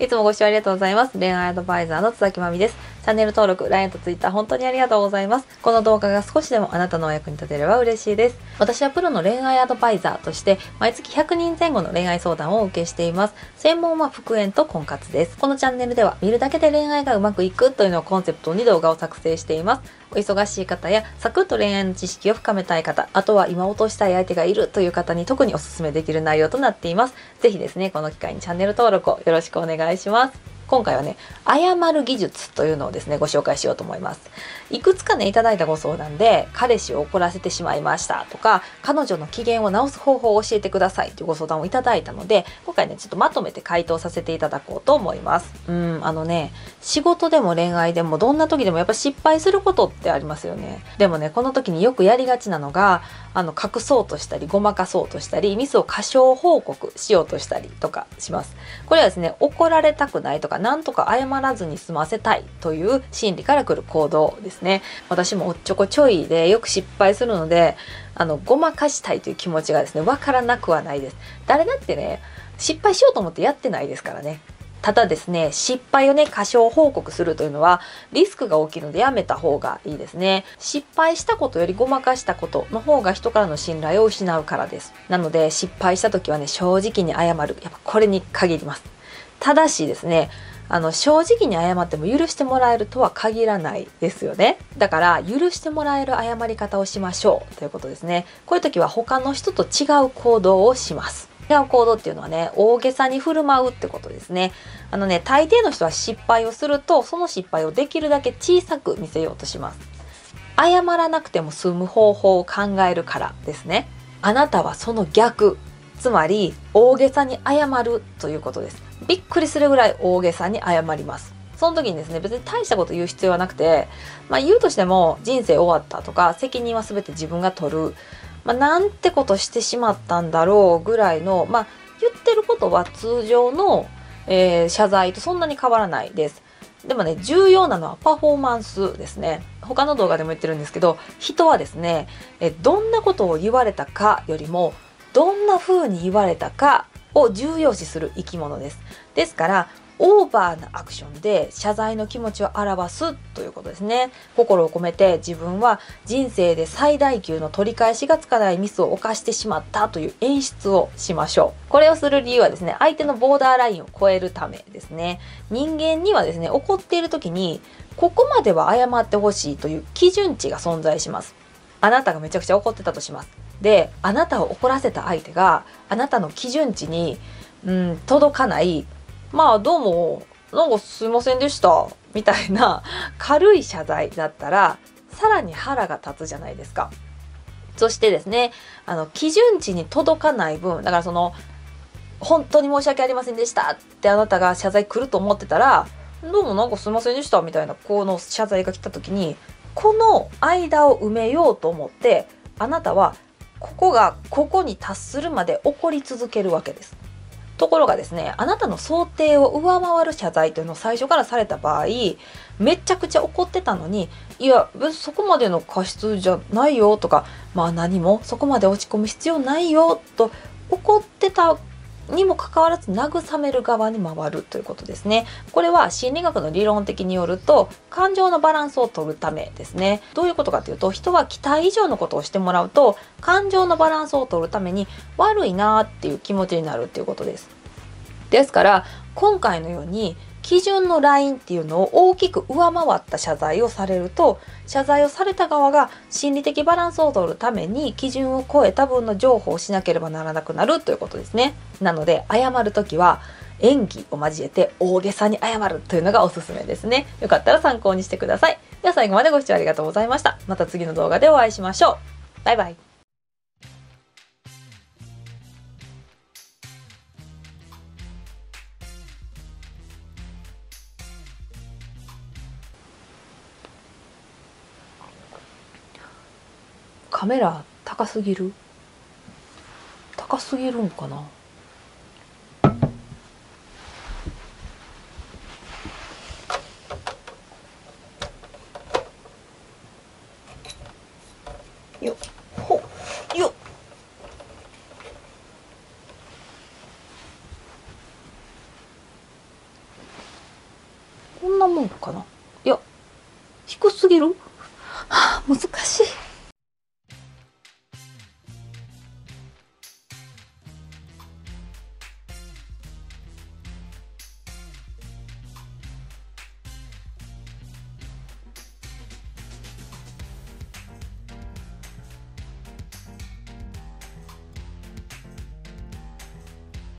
いつもご視聴ありがとうございます。恋愛アドバイザーの津崎まみです。チャンネル登録、LINE と Twitter 本当にありがとうございます。この動画が少しでもあなたのお役に立てれば嬉しいです。私はプロの恋愛アドバイザーとして毎月100人前後の恋愛相談をお受けしています。専門は復縁と婚活です。このチャンネルでは見るだけで恋愛がうまくいくというのをコンセプトに動画を作成しています。お忙しい方やサクッと恋愛の知識を深めたい方、あとは今落としたい相手がいるという方に特にお勧めできる内容となっています。ぜひですね、この機会にチャンネル登録をよろしくお願いします。今回はね、謝る技術というのをですね、ご紹介しようと思います。いくつかね、いただいたご相談で、彼氏を怒らせてしまいましたとか、彼女の機嫌を直す方法を教えてくださいというご相談をいただいたので、今回ね、ちょっとまとめて回答させていただこうと思います。仕事でも恋愛でもどんな時でもやっぱ失敗することってありますよね。でもね、この時によくやりがちなのが、隠そうとしたり、ごまかそうとしたり、ミスを過小報告しようとしたりとかします。これはですね、怒られたくないとか、なんとか謝らずに済ませたいという心理から来る行動ですね。私もおっちょこちょいでよく失敗するので、ごまかしたいという気持ちがですね、わからなくはないです。誰だってね、失敗しようと思ってやってないですからね。ただですね、失敗をね、過小報告するというのはリスクが大きいのでやめた方がいいですね。失敗したことよりごまかしたことの方が人からの信頼を失うからです。なので失敗した時はね、正直に謝る。やっぱこれに限ります。ただしですね、正直に謝っても許してもらえるとは限らないですよね。だから許してもらえる謝り方をしましょうということですね。こういう時は他の人と違う行動をします。違う行動っていうのはね、大げさに振る舞うってことですね。大抵の人は失敗をすると、その失敗をできるだけ小さく見せようとします。謝らなくても済む方法を考えるからですね。あなたはその逆、つまり大げさに謝るということです。びっくりするぐらい大げさに謝ります。その時にですね、別に大したこと言う必要はなくて、言うとしても人生終わったとか、責任は全て自分が取る。なんてことしてしまったんだろうぐらいの、言ってることは通常の、謝罪とそんなに変わらないです。でもね、重要なのはパフォーマンスですね。他の動画でも言ってるんですけど、人はですね、どんなことを言われたかよりも、どんな風に言われたかを重要視する生き物です。ですから、オーバーなアクションで謝罪の気持ちを表すということですね。心を込めて自分は人生で最大級の取り返しがつかないミスを犯してしまったという演出をしましょう。これをする理由はですね、相手のボーダーラインを超えるためですね。人間にはですね、怒っている時にここまでは謝ってほしいという基準値が存在します。あなたがめちゃくちゃ怒ってたとします。で、あなたを怒らせた相手があなたの基準値に届かない、どうもなんかすいませんでしたみたいな軽い謝罪だったらさらに腹が立つじゃないですか。そしてですね、基準値に届かない分、だから本当に申し訳ありませんでしたってあなたが謝罪来ると思ってたら、どうもなんかすいませんでしたみたいなこの謝罪が来た時に、この間を埋めようと思ってあなたはここに達するまで怒り続けるわけです。ところがですね、あなたの想定を上回る謝罪というのを最初からされた場合、めちゃくちゃ怒ってたのに、いや別にそこまでの過失じゃないよとか、何もそこまで落ち込む必要ないよと怒ってたにもかかわらず慰める側に回るということですね。これは心理学の理論的によると感情のバランスを取るためですね。どういうことかというと、人は期待以上のことをしてもらうと感情のバランスを取るために悪いなっていう気持ちになるっていうことです。ですから今回のように基準のラインっていうのを大きく上回った謝罪をされると、謝罪をされた側が心理的バランスを取るために基準を超えた分の譲歩をしなければならなくなるということですね。なので謝るときは演技を交えて大げさに謝るというのがおすすめですね。よかったら参考にしてください。では最後までご視聴ありがとうございました。また次の動画でお会いしましょう。バイバイ。カメラ高すぎるんかな。よほよこんなもんかな。いや、低すぎる。はあ、難しい。